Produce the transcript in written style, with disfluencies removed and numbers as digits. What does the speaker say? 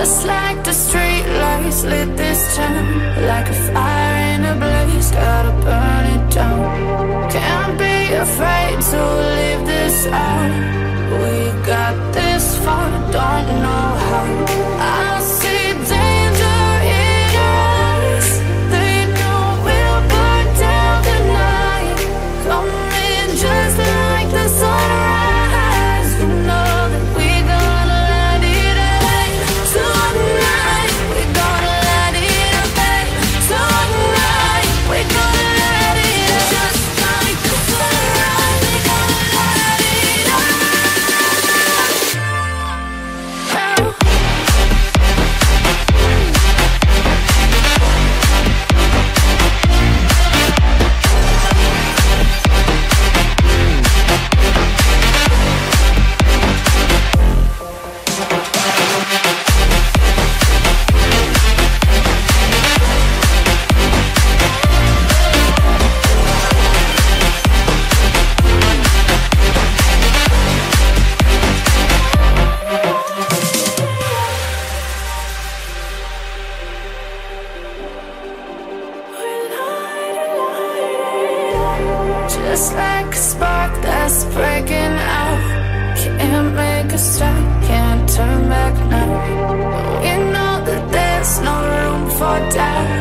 Just like the street lights lit this town, like a fire in a blaze, gotta burn it down. Can't be afraid to leave this out. We got this far, don't know how. I see danger in your eyes. They know we'll burn down the night. Coming just like the sunrise. You know that we gonna let it out. Tonight we gonna let it out. Tonight we gonna let it out. Just like the sunrise, we gonna let it out. Just like a spark that's breaking out. Can't make a stop, can't turn back now. We know that there's no room for doubt.